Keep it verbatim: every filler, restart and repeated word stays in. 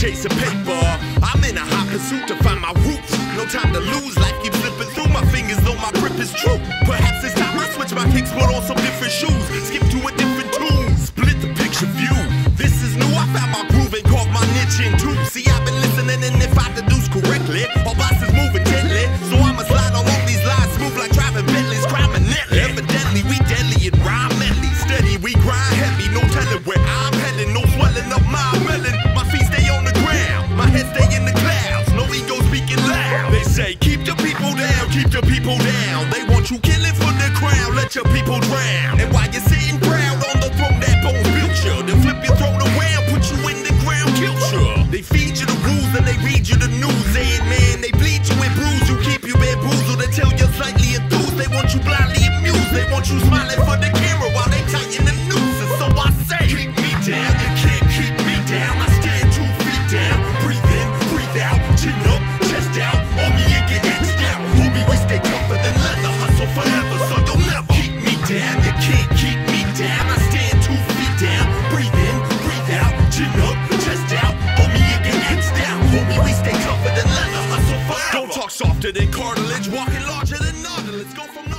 chasing paper. I'm in a hot pursuit to find my roots. No time to lose, life keeps slipping through my fingers, though my grip is true. Perhaps it's time I switch my kicks, put on some different shoes, skip to a different tune, split the picture view. This is new, I found my groove and carved my niche in two. See, I've been listening, and if I deduce correctly, our boss is moving gently, so I'ma slide along these lines smooth like driving Bentleys, crime and Netley. Evidently, we deadly and rhyme medley. Steady, we grind heavy, no telling where I'm heading, no swelling up my melon. My feet stay on the ground, my head stay in the clouds, no ego speaking loud. They say, keep the people down, keep the people down. They want you killing for the crown, let your people drown. And while you're sitting proud on the throne that bones built you, they flip your throne around, put you in the ground, kill you. They feed you the rules and they read you the news, and man, they bleed you and bruise you, keep you bamboozled until you're slightly enthused. They want you blindly amused, they want you smiling for the camera while they tighten the noose. And so I say, keep me down, you can't keep me down. I stand two feet down, breathe in, breathe out, chin up, chest out, on me and get edged down. Homie, we stay tougher than leather, hustle forever, so you'll never keep me down. You can't keep me down. I stand two feet down, breathe in, breathe out, chin up, chest out, on me and get edged down. Homie, we stay tougher than leather, hustle forever. Don't talk softer than cartilage, walking larger than Nautilus. Go from